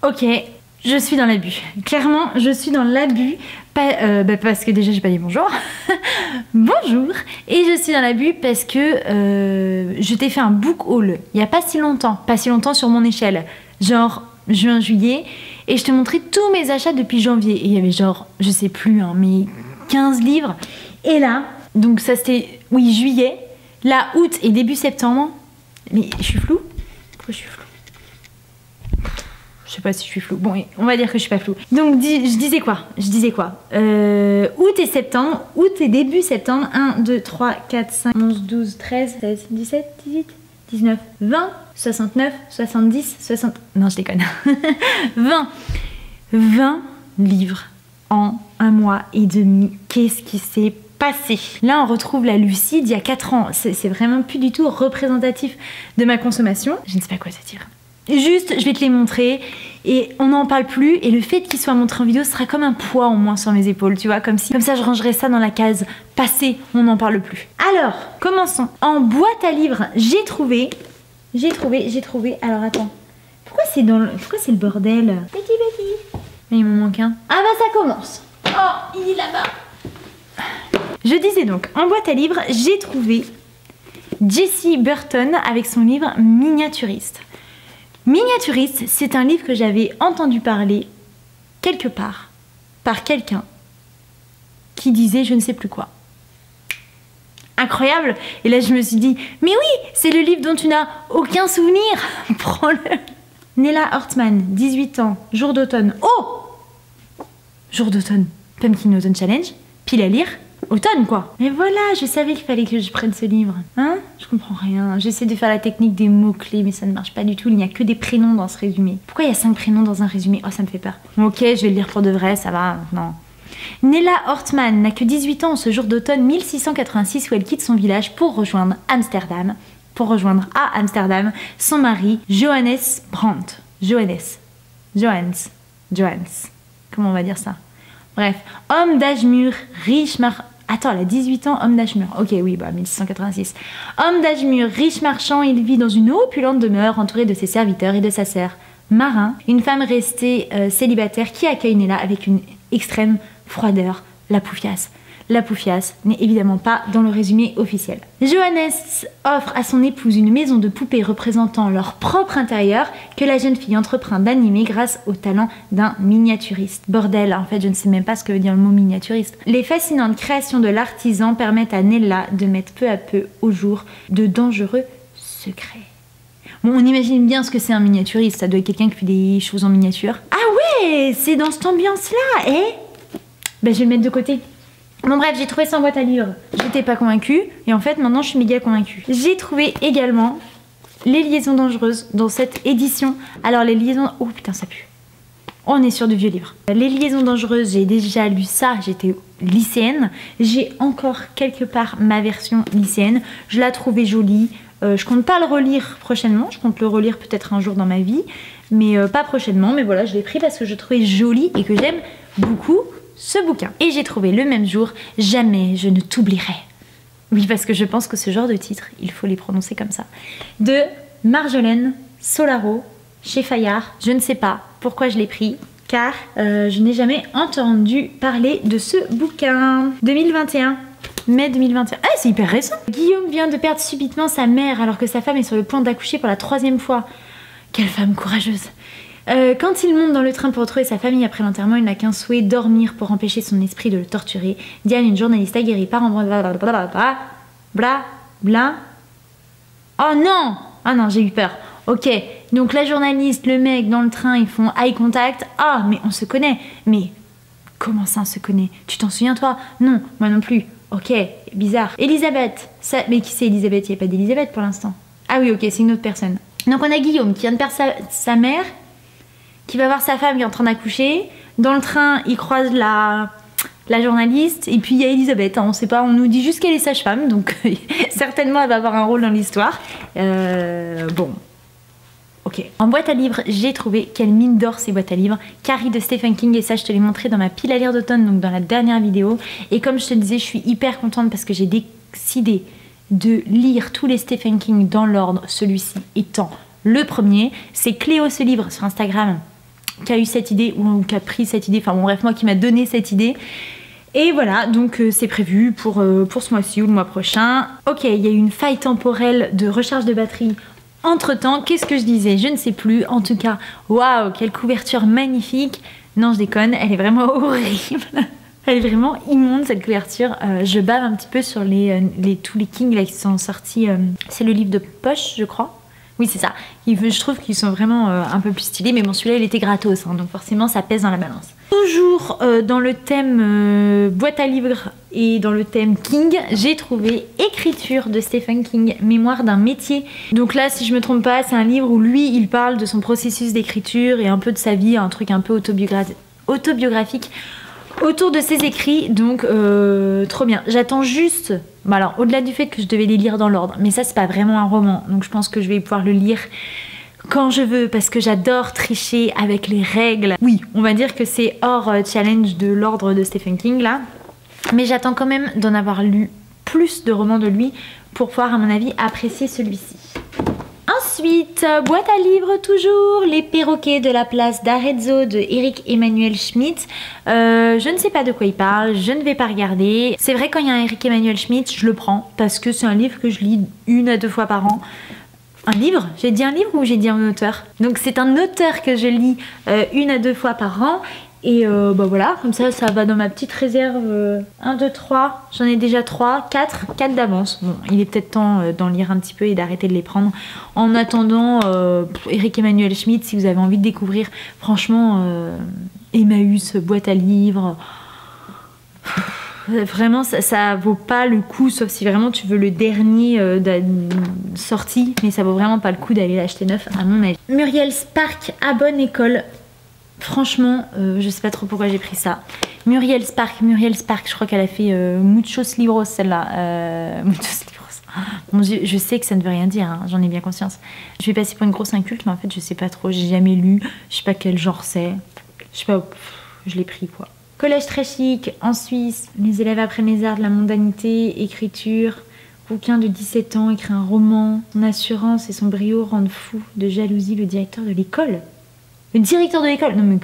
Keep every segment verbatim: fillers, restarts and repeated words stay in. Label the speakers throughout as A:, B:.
A: Ok, je suis dans l'abus. Clairement, je suis dans l'abus. Pas, euh, bah parce que déjà, j'ai pas dit bonjour. Bonjour. Et je suis dans l'abus parce que euh, je t'ai fait un book haul il y a pas si longtemps. Pas si longtemps sur mon échelle. Genre juin, juillet. Et je te montrais tous mes achats depuis janvier. Et il y avait genre, je sais plus, hein, mais quinze livres. Et là, donc ça c'était, oui, juillet. Là, août et début septembre. Mais je suis floue. Pourquoi je suis floue? Je sais pas si je suis floue. Bon, on va dire que je suis pas floue. Donc, je disais quoi Je disais quoi euh, Août et septembre. Août et début septembre. un, deux, trois, quatre, cinq, onze, douze, treize, seize, dix-sept, dix-huit, dix-neuf, vingt, soixante-neuf, soixante-dix, soixante... Non, je déconne. vingt. vingt livres en un mois et demi. Qu'est-ce qui s'est passé? Là, on retrouve la Lucie d'il y a quatre ans. C'est vraiment plus du tout représentatif de ma consommation. Je ne sais pas quoi te dire. Juste, je vais te les montrer et on n'en parle plus, et le fait qu'ils soient montrés en vidéo sera comme un poids au moins sur mes épaules, tu vois, comme si, comme ça je rangerais ça dans la case passé, on n'en parle plus. Alors, commençons. En boîte à livres, j'ai trouvé, j'ai trouvé, j'ai trouvé, alors attends, pourquoi c'est dans le, pourquoi c'est le bordel? Betty, Betty. Mais il me manque un. Ah bah ça commence. Oh, il est là-bas. Je disais donc, en boîte à livres, j'ai trouvé Jessie Burton avec son livre Miniaturiste. Miniaturiste, c'est un livre que j'avais entendu parler quelque part par quelqu'un qui disait je ne sais plus quoi. Incroyable! Et là je me suis dit, mais oui, c'est le livre dont tu n'as aucun souvenir. Prends-le. Nella Hortman, dix-huit ans, jour d'automne. Oh! Jour d'automne, Pumpkin Autumn Challenge, pile à lire. Automne quoi. Mais voilà, je savais qu'il fallait que je prenne ce livre. Hein? Je comprends rien. J'essaie de faire la technique des mots-clés, mais ça ne marche pas du tout. Il n'y a que des prénoms dans ce résumé. Pourquoi il y a cinq prénoms dans un résumé? Oh, ça me fait peur. Ok, je vais le lire pour de vrai, ça va. Non. Nella Hortman n'a que dix-huit ans en ce jour d'automne mille six cent quatre-vingt-six où elle quitte son village pour rejoindre Amsterdam. Pour rejoindre à Amsterdam son mari, Johannes Brandt. Johannes. Johannes. Johannes. Comment on va dire ça? Bref, homme d'âge mûr, riche mar... Attends, elle a dix-huit ans, homme d'âge mûr. Ok, oui, bah mille six cent quatre-vingt-six. Homme d'âge mûr, riche marchand, il vit dans une opulente demeure entouré de ses serviteurs et de sa sœur. Marin, une femme restée euh, célibataire qui accueille Nella avec une extrême froideur, la poufiasse. La poufiasse n'est évidemment pas dans le résumé officiel. Johannes offre à son épouse une maison de poupées représentant leur propre intérieur que la jeune fille entreprend d'animer grâce au talent d'un miniaturiste. Bordel, en fait, je ne sais même pas ce que veut dire le mot miniaturiste. Les fascinantes créations de l'artisan permettent à Nella de mettre peu à peu au jour de dangereux secrets. Bon, on imagine bien ce que c'est un miniaturiste, ça doit être quelqu'un qui fait des choses en miniature. Ah ouais, c'est dans cette ambiance-là, eh ben, je vais le mettre de côté. Bon bref, j'ai trouvé ça en boîte à livres, j'étais pas convaincue, et en fait maintenant je suis méga convaincue. J'ai trouvé également Les Liaisons Dangereuses dans cette édition. Alors les liaisons... Oh putain ça pue. On est sur de vieux livres. Les Liaisons Dangereuses, j'ai déjà lu ça, j'étais lycéenne. J'ai encore quelque part ma version lycéenne, je la trouvais jolie. Euh, je compte pas le relire prochainement, je compte le relire peut-être un jour dans ma vie, mais euh, pas prochainement, mais voilà, je l'ai pris parce que je trouvais joli et que j'aime beaucoup ce bouquin. Et j'ai trouvé le même jour Jamais je ne t'oublierai. Oui, parce que je pense que ce genre de titres, il faut les prononcer comme ça. De Marjolaine Solaro, chez Fayard. Je ne sais pas pourquoi je l'ai pris, car euh, je n'ai jamais entendu parler de ce bouquin. deux mille vingt et un. mai deux mille vingt et un. Ah, c'est hyper récent. Guillaume vient de perdre subitement sa mère alors que sa femme est sur le point d'accoucher pour la troisième fois. Quelle femme courageuse. Euh, quand il monte dans le train pour retrouver sa famille après l'enterrement, il n'a qu'un souhait, dormir pour empêcher son esprit de le torturer. Diane, une journaliste aguerrie, part en bla bla bla bla. Oh non! Ah non, j'ai eu peur. Ok, donc la journaliste, le mec dans le train, ils font eye contact. Ah, mais on se connaît. Mais comment ça on se connaît? Tu t'en souviens toi? Non, moi non plus. Ok, bizarre. Elisabeth, ça... mais qui c'est Elisabeth? Il n'y a pas d'Elisabeth pour l'instant. Ah oui, ok, c'est une autre personne. Donc on a Guillaume qui vient de perdre sa, sa mère, qui va voir sa femme qui est en train d'accoucher. Dans le train, il croise la, la journaliste. Et puis il y a Elisabeth, hein, on sait pas, on nous dit juste qu'elle est sage-femme. Donc certainement elle va avoir un rôle dans l'histoire. Euh, bon, ok. En boîte à livres, j'ai trouvé quelle mine d'or ces boîtes à livres. Carrie de Stephen King, et ça je te l'ai montré dans ma pile à lire d'automne, donc dans la dernière vidéo. Et comme je te disais, je suis hyper contente parce que j'ai décidé de lire tous les Stephen King dans l'ordre, celui-ci étant le premier. C'est Cléo ce livre sur Instagram qui a eu cette idée, ou, ou qui a pris cette idée, enfin bon bref, moi qui m'a donné cette idée. Et voilà, donc euh, c'est prévu pour, euh, pour ce mois-ci ou le mois prochain. Ok, il y a eu une faille temporelle de recharge de batterie. Entre temps, qu'est-ce que je disais? Je ne sais plus. En tout cas, waouh, quelle couverture magnifique. Non, je déconne, elle est vraiment horrible. Elle est vraiment immonde cette couverture. Euh, je bave un petit peu sur les, euh, les, tous les Kings là, qui sont sortis. Euh, c'est le livre de poche, je crois. Oui, c'est ça. Je trouve qu'ils sont vraiment euh, un peu plus stylés. Mais bon, celui-là, il était gratos. Hein, donc forcément, ça pèse dans la balance. Toujours euh, dans le thème euh, boîte à livres et dans le thème King, j'ai trouvé Écriture de Stephen King, Mémoire d'un métier. Donc là, si je me trompe pas, c'est un livre où lui, il parle de son processus d'écriture et un peu de sa vie, un truc un peu autobiogra autobiographique autour de ses écrits. Donc euh, trop bien. J'attends juste, bon alors au-delà du fait que je devais les lire dans l'ordre, mais ça c'est pas vraiment un roman, donc je pense que je vais pouvoir le lire quand je veux, parce que j'adore tricher avec les règles. Oui, on va dire que c'est hors euh, challenge de l'ordre de Stephen King là, mais j'attends quand même d'en avoir lu plus de romans de lui pour pouvoir à mon avis apprécier celui-ci. Ensuite, boîte à livres toujours, Les perroquets de la place d'Arezzo de Eric Emmanuel Schmitt. Euh, je ne sais pas de quoi il parle, je ne vais pas regarder. C'est vrai, quand il y a un Eric Emmanuel Schmitt, je le prends parce que c'est un livre que je lis une à deux fois par an. Un livre? J'ai dit un livre ou j'ai dit un auteur? Donc c'est un auteur que je lis euh, une à deux fois par an. Et euh, bah voilà, comme ça, ça va dans ma petite réserve. euh, un, deux, trois, j'en ai déjà trois, quatre, quatre d'avance. Bon, il est peut-être temps euh, d'en lire un petit peu et d'arrêter de les prendre. En attendant, euh, Eric Emmanuel Schmitt, si vous avez envie de découvrir, franchement, euh, Emmaüs, boîte à livres... Vraiment, ça, ça vaut pas le coup, sauf si vraiment tu veux le dernier euh, sorti, mais ça vaut vraiment pas le coup d'aller l'acheter neuf, à mon avis. Muriel Spark, À bonne école. Franchement, euh, je sais pas trop pourquoi j'ai pris ça. Muriel Spark, Muriel Spark, je crois qu'elle a fait euh, Muchos Libros, celle-là. Euh, Muchos Libros. Bon, je, je sais que ça ne veut rien dire, hein, j'en ai bien conscience. Je vais passer pour une grosse inculte, mais en fait, je sais pas trop, j'ai jamais lu, je sais pas quel genre c'est. Je sais pas, pff, je l'ai pris quoi. Collège très chic, en Suisse, les élèves après les arts de la mondanité, écriture, bouquin de dix-sept ans, écrit un roman, son assurance et son brio rendent fou de jalousie le directeur de l'école. Le directeur de l'école? Non mais...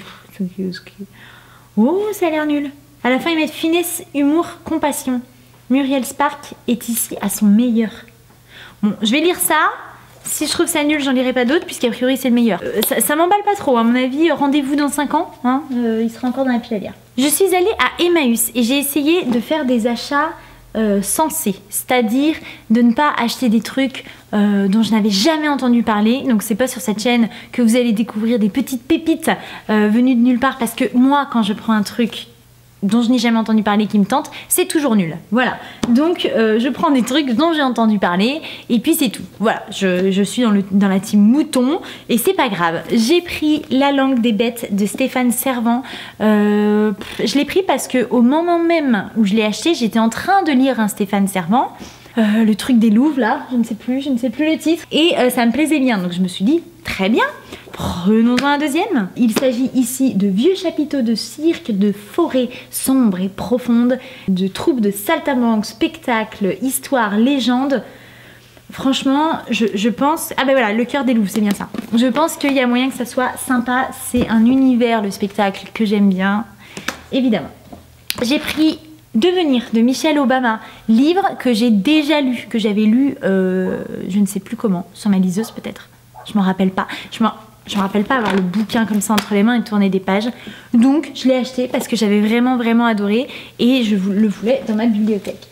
A: Oh, ça a l'air nul. À la fin, ils mettent finesse, humour, compassion. Muriel Spark est ici à son meilleur. Bon, je vais lire ça. Si je trouve ça nul, j'en lirai pas d'autres, puisqu'a priori c'est le meilleur. Euh, ça ça m'emballe pas trop, à mon avis. Rendez-vous dans cinq ans, hein, euh, il sera encore dans la pile à lire. Je suis allée à Emmaüs et j'ai essayé de faire des achats euh, sensés, c'est-à-dire de ne pas acheter des trucs euh, dont je n'avais jamais entendu parler. Donc c'est pas sur cette chaîne que vous allez découvrir des petites pépites euh, venues de nulle part, parce que moi, quand je prends un truc dont je n'ai jamais entendu parler qui me tente, c'est toujours nul. Voilà. Donc euh, je prends des trucs dont j'ai entendu parler et puis c'est tout. Voilà, je, je suis dans, le, dans la team mouton et c'est pas grave. J'ai pris La langue des bêtes de Stéphane Servan. Euh, je l'ai pris parce que au moment même où je l'ai acheté, j'étais en train de lire un Stéphane Servan. Euh, le truc des louves là, je ne sais plus, je ne sais plus le titre. Et euh, ça me plaisait bien, donc je me suis dit, très bien, prenons-en un deuxième. Il s'agit ici de vieux chapiteaux de cirque, de forêts sombres et profondes, de troupes de saltimbanques, spectacles, histoires, légendes. Franchement, je, je pense... Ah ben voilà, Le cœur des louves, c'est bien ça. Je pense qu'il y a moyen que ça soit sympa. C'est un univers, le spectacle, que j'aime bien, évidemment. J'ai pris Devenir de Michelle Obama, livre que j'ai déjà lu, que j'avais lu, euh, je ne sais plus comment, sur ma liseuse peut-être. Je m'en rappelle pas. Je m'en... Je me rappelle pas avoir le bouquin comme ça entre les mains et tourner des pages. Donc je l'ai acheté parce que j'avais vraiment vraiment adoré et je le voulais dans ma bibliothèque.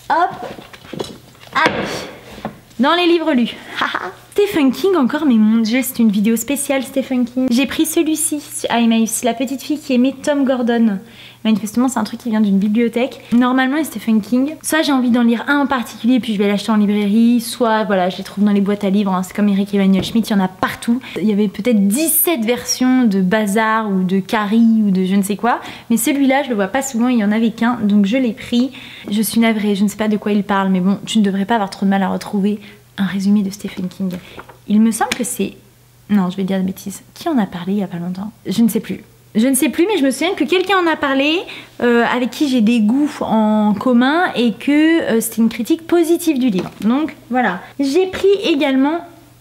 A: Hop, allez, dans les livres lus. Stephen King encore, mais mon dieu, c'est une vidéo spéciale Stephen King. J'ai pris celui-ci à Emmaüs, La petite fille qui aimait Tom Gordon. Manifestement, c'est un truc qui vient d'une bibliothèque. Normalement, Stephen King, soit j'ai envie d'en lire un en particulier puis je vais l'acheter en librairie, soit voilà, je les trouve dans les boîtes à livres, hein. C'est comme Eric Emmanuel Schmitt, il y en a partout. Il y avait peut-être dix-sept versions de Bazar ou de Carrie ou de je ne sais quoi, mais celui-là, je le vois pas souvent, il y en avait qu'un, donc je l'ai pris. Je suis navrée, je ne sais pas de quoi il parle, mais bon, tu ne devrais pas avoir trop de mal à retrouver un résumé de Stephen King. Il me semble que c'est... Non, je vais dire des bêtises. Qui en a parlé il y a pas longtemps? Je ne sais plus. Je ne sais plus, mais je me souviens que quelqu'un en a parlé, euh, avec qui j'ai des goûts en commun, et que euh, c'était une critique positive du livre. Donc voilà. J'ai pris également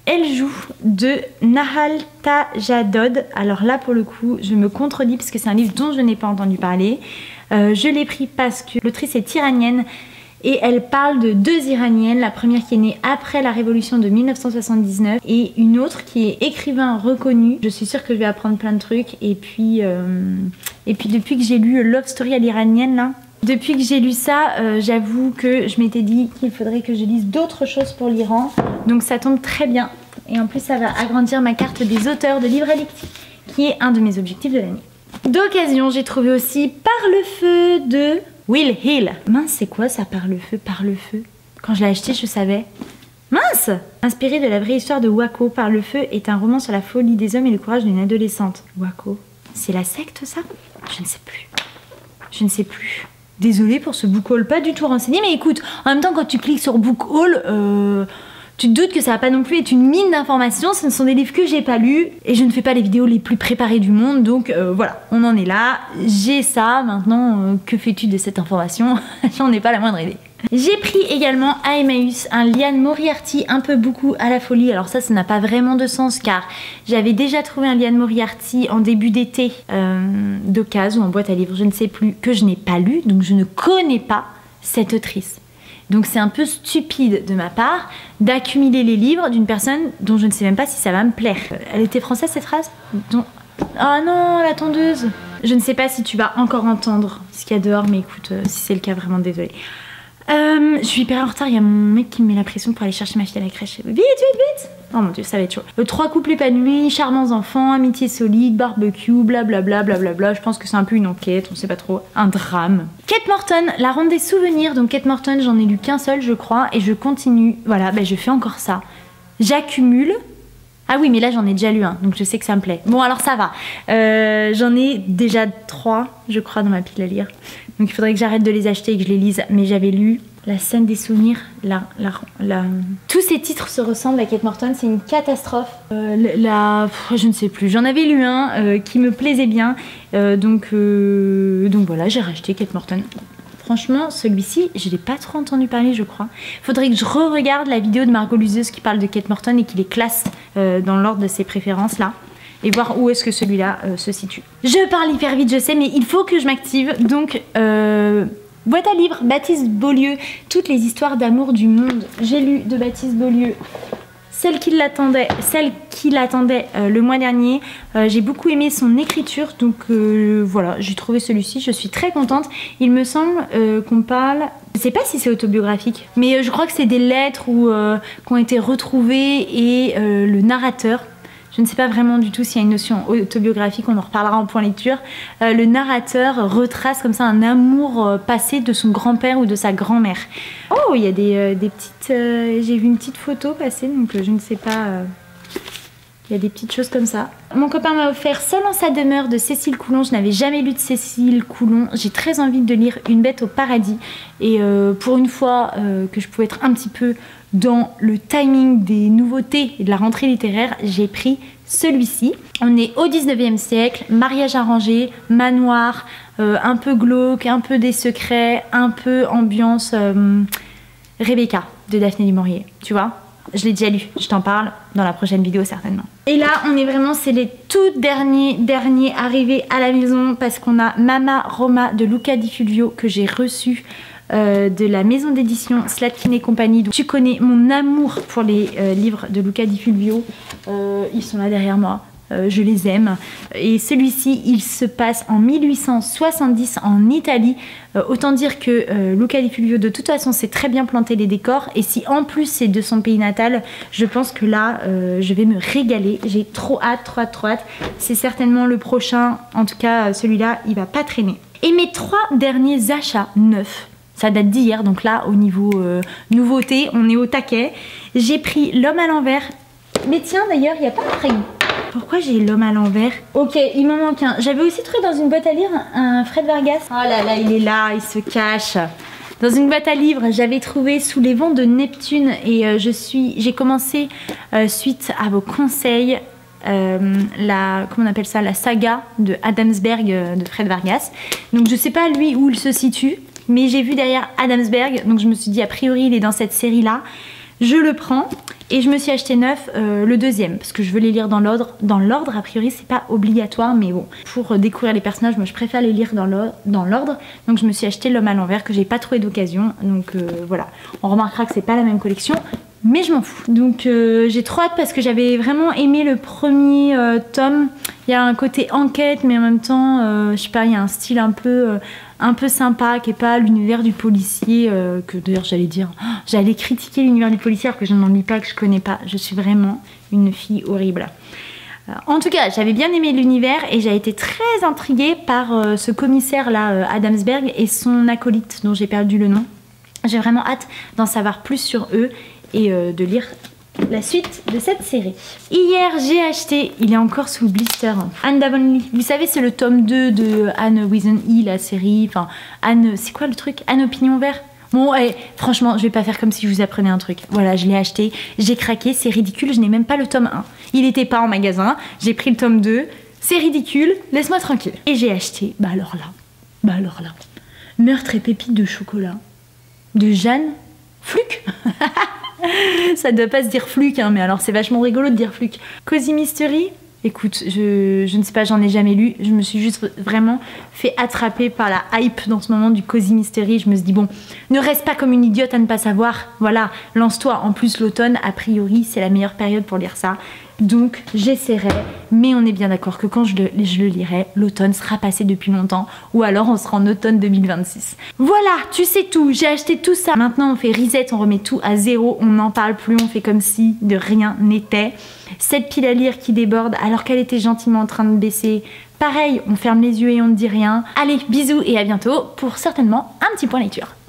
A: Elle joue de Nahal Tajadod. Alors là, pour le coup, je me contredis parce que c'est un livre dont je n'ai pas entendu parler. Euh, je l'ai pris parce que l'autrice est iranienne et elle parle de deux Iraniennes. La première qui est née après la révolution de mille neuf cent soixante-dix-neuf et une autre qui est écrivain reconnu. Je suis sûre que je vais apprendre plein de trucs. Et puis, euh, et puis depuis que j'ai lu Love Story à l'iranienne, là, depuis que j'ai lu ça, euh, j'avoue que je m'étais dit qu'il faudrait que je lise d'autres choses pour l'Iran. Donc ça tombe très bien. Et en plus, ça va agrandir ma carte des auteurs de livres électifs, qui est un de mes objectifs de l'année. D'occasion, j'ai trouvé aussi Par le feu de Will Hill. Mince, c'est quoi ça, Par le feu, Par le feu? Quand je l'ai acheté, je savais. Mince! Inspiré de la vraie histoire de Waco, Par le feu est un roman sur la folie des hommes et le courage d'une adolescente. Waco, c'est la secte ça? Je ne sais plus. Je ne sais plus. Désolée pour ce book haul, pas du tout renseigné, mais écoute, en même temps quand tu cliques sur book haul, euh, tu te doutes que ça va pas non plus être une mine d'informations, ce sont des livres que j'ai pas lus, et je ne fais pas les vidéos les plus préparées du monde, donc euh, voilà, on en est là, j'ai ça, maintenant, euh, que fais-tu de cette information? J'en ai pas la moindre idée. J'ai pris également à Emmaüs un Liane Moriarty un peu beaucoup à la folie. Alors ça, ça n'a pas vraiment de sens car j'avais déjà trouvé un Liane Moriarty en début d'été euh, d'occasion ou en boîte à livres, je ne sais plus, que je n'ai pas lu. Donc je ne connais pas cette autrice. Donc c'est un peu stupide de ma part d'accumuler les livres d'une personne dont je ne sais même pas si ça va me plaire. Elle était française cette phrase? Donc... Ah non, la tondeuse! Je ne sais pas si tu vas encore entendre ce qu'il y a dehors, mais écoute, euh, si c'est le cas, vraiment désolée. Euh, je suis hyper en retard, il y a mon mec qui me met la pression pour aller chercher ma fille à la crèche. Vite, vite, vite! Oh mon dieu, ça va être chaud. Euh, trois couples épanouis, charmants enfants, amitié solide, barbecue, blablabla, blablabla. Je pense que c'est un peu une enquête, on sait pas trop. Un drame. Kate Morton, la ronde des souvenirs. Donc Kate Morton, j'en ai lu qu'un seul, je crois, et je continue. Voilà, ben je fais encore ça. J'accumule. Ah oui, mais là j'en ai déjà lu un, donc je sais que ça me plaît. Bon, alors ça va. Euh, j'en ai déjà trois, je crois, dans ma pile à lire. Donc il faudrait que j'arrête de les acheter et que je les lise. Mais j'avais lu La scène des souvenirs. La, la, la... Tous ces titres se ressemblent à Kate Morton, c'est une catastrophe. Euh, la... Pff, je ne sais plus. J'en avais lu un euh, qui me plaisait bien. Euh, donc, euh... donc voilà, j'ai racheté Kate Morton. Franchement, celui-ci, je l'ai pas trop entendu parler, je crois. Faudrait que je re-regarde la vidéo de Margot Luzeuse qui parle de Kate Morton et qui les classe euh, dans l'ordre de ses préférences, là. Et voir où est-ce que celui-là euh, se situe. Je parle hyper vite, je sais, mais il faut que je m'active. Donc, euh, boîte à livres, Baptiste Beaulieu. Toutes les histoires d'amour du monde. J'ai lu de Baptiste Beaulieu celle qui l'attendait, celle qui l'attendait euh, le mois dernier. Euh, j'ai beaucoup aimé son écriture, donc euh, voilà, j'ai trouvé celui-ci, je suis très contente. Il me semble euh, qu'on parle, je sais pas si c'est autobiographique, mais euh, je crois que c'est des lettres où, euh, qui ont été retrouvées et euh, le narrateur, je ne sais pas vraiment du tout s'il y a une notion autobiographique, on en reparlera en point lecture. Euh, le narrateur retrace comme ça un amour euh, passé de son grand-père ou de sa grand-mère. Oh, il y a des, euh, des petites... Euh, j'ai vu une petite photo passer, donc euh, je ne sais pas... Euh, il y a des petites choses comme ça. Mon copain m'a offert Seul en sa demeure de Cécile Coulon. Je n'avais jamais lu de Cécile Coulon. J'ai très envie de lire Une bête au paradis. Et euh, pour une fois euh, que je pouvais être un petit peu dans le timing des nouveautés et de la rentrée littéraire, j'ai pris celui-ci. On est au dix-neuvième siècle, mariage arrangé, manoir, euh, un peu glauque, un peu des secrets, un peu ambiance euh, Rebecca de Daphné du Maurier, tu vois. Je l'ai déjà lu, je t'en parle dans la prochaine vidéo certainement. Et là, on est vraiment, c'est les tout derniers, derniers arrivés à la maison parce qu'on a Mama Roma de Luca Di Fulvio que j'ai reçu euh, de la maison d'édition Slatkin et compagnie. Donc, tu connais mon amour pour les euh, livres de Luca Di Fulvio. Euh, ils sont là derrière moi. Euh, je les aime. Et celui-ci, il se passe en mille huit cent soixante-dix en Italie. Euh, autant dire que euh, Luca Di Fulvio, de toute façon, sait très bien planter les décors. Et si en plus c'est de son pays natal, je pense que là, euh, je vais me régaler. J'ai trop hâte, trop hâte, trop hâte. C'est certainement le prochain. En tout cas, celui-là, il va pas traîner. Et mes trois derniers achats neufs, ça date d'hier, donc là, au niveau euh, nouveauté, on est au taquet. J'ai pris L'homme à l'envers. Mais tiens, d'ailleurs, il n'y a pas un crayon. Pourquoi j'ai L'homme à l'envers? Ok, il m'en manque un. J'avais aussi trouvé dans une boîte à lire un Fred Vargas. Oh là là, il est là, il se cache. Dans une boîte à livres, j'avais trouvé Sous les vents de Neptune et euh, je suis, j'ai commencé euh, suite à vos conseils euh, la, comment on appelle ça, la saga de Adamsberg euh, de Fred Vargas. Donc je sais pas lui où il se situe, mais j'ai vu derrière Adamsberg, donc je me suis dit a priori il est dans cette série là. Je le prends et je me suis acheté neuf euh, le deuxième parce que je veux les lire dans l'ordre. Dans l'ordre, a priori, c'est pas obligatoire, mais bon, pour découvrir les personnages, moi je préfère les lire dans l'ordre. Donc je me suis acheté L'Homme à l'envers que j'ai pas trouvé d'occasion. Donc euh, voilà, on remarquera que c'est pas la même collection. Mais je m'en fous. Donc euh, j'ai trop hâte parce que j'avais vraiment aimé le premier euh, tome. Il y a un côté enquête, mais en même temps, euh, je sais pas, il y a un style un peu, euh, un peu sympa qui est pas l'univers du policier. Euh, que d'ailleurs j'allais dire, oh, j'allais critiquer l'univers du policier alors que je n'en lis pas, que je connais pas. Je suis vraiment une fille horrible. Alors, en tout cas, j'avais bien aimé l'univers et j'ai été très intriguée par euh, ce commissaire là, euh, Adamsberg, et son acolyte dont j'ai perdu le nom. J'ai vraiment hâte d'en savoir plus sur eux et euh, de lire la suite de cette série. Hier, j'ai acheté, il est encore sous le blister, Anne d'Avonlea. Vous savez, c'est le tome deux de Anne Wiseney, la série. Enfin, Anne, c'est quoi le truc? Anne au pignon vert. Bon, ouais, franchement, je vais pas faire comme si je vous apprenais un truc. Voilà, je l'ai acheté, j'ai craqué, c'est ridicule, je n'ai même pas le tome un. Il était pas en magasin, j'ai pris le tome deux, c'est ridicule, laisse-moi tranquille. Et j'ai acheté, bah alors là, bah alors là, Meurtre et pépites de chocolat, de Jeanne Fluck. Ça doit pas se dire Fluck, hein, mais alors c'est vachement rigolo de dire Fluck. Cozy Mystery, écoute, je, je ne sais pas, j'en ai jamais lu. Je me suis juste vraiment fait attraper par la hype dans ce moment du Cozy Mystery. Je me suis dit, bon, ne reste pas comme une idiote à ne pas savoir. Voilà, lance-toi. En plus, l'automne, a priori, c'est la meilleure période pour lire ça. Donc, j'essaierai. Mais on est bien d'accord que quand je le, je le lirai, l'automne sera passé depuis longtemps. Ou alors, on sera en automne deux mille vingt-six. Voilà, tu sais tout. J'ai acheté tout ça. Maintenant, on fait reset, on remet tout à zéro. On n'en parle plus, on fait comme si de rien n'était. Cette pile à lire qui déborde alors qu'elle était gentiment en train de baisser. Pareil, on ferme les yeux et on ne dit rien. Allez, bisous et à bientôt pour certainement un petit point lecture.